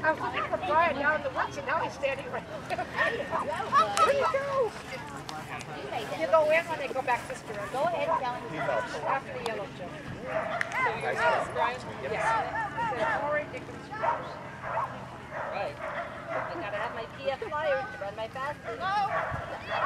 I was looking for Brian down in the woods, and now he's standing right there. Where you go? You go in when they go back this direction. Go ahead and tell him. After the yellow chip. So you're Brian? Yeah. Corey Dickens. Right. I gotta have my PF flyers to run my fastest.